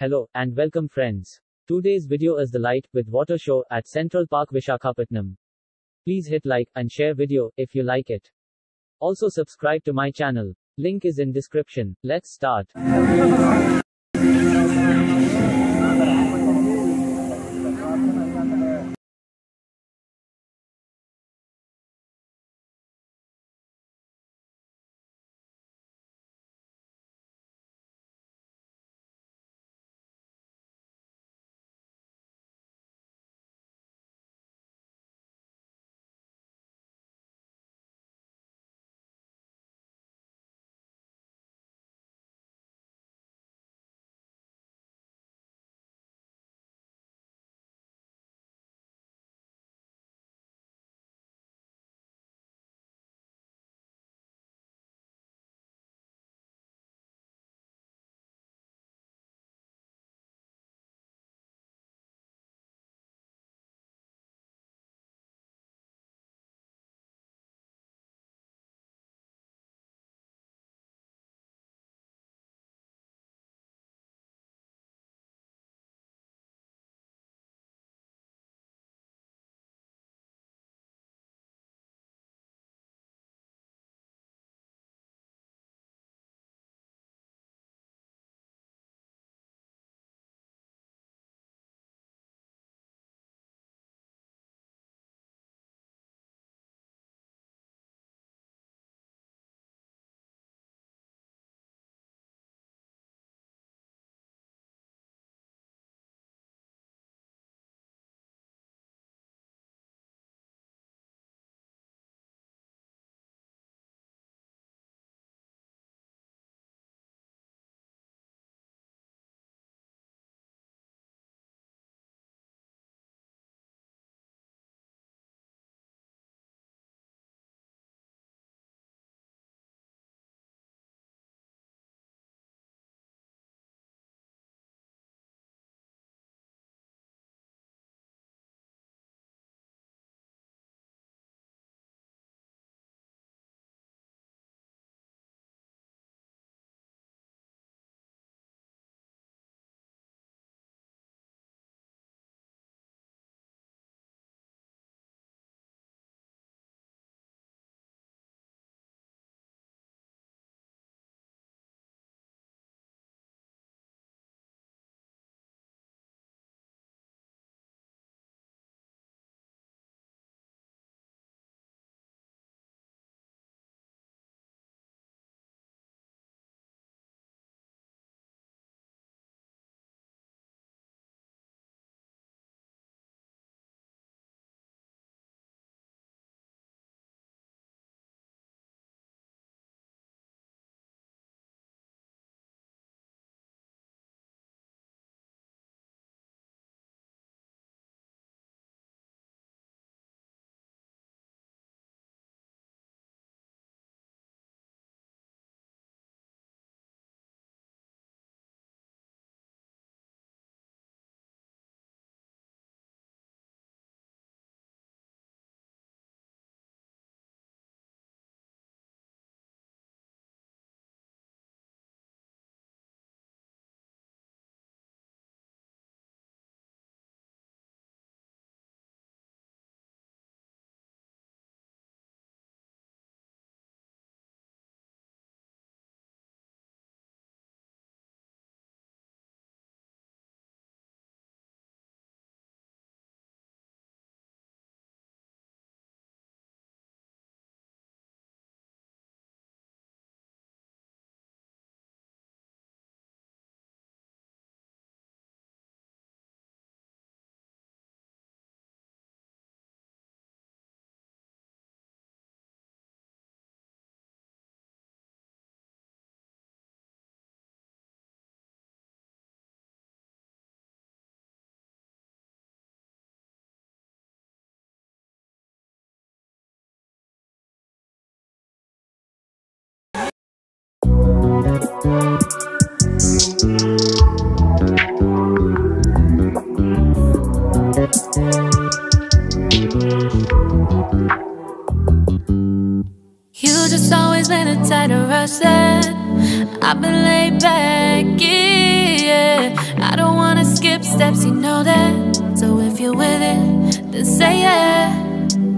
Hello, and welcome friends. Today's video is the Light with Water show at Central Park Visakhapatnam. Please hit like and share video if you like it. Also subscribe to my channel. Link is in description. Let's start. You just always been a tighter russet. I've been laid back, yeah. I don't steps, you know that. So if you're with it, then say yeah.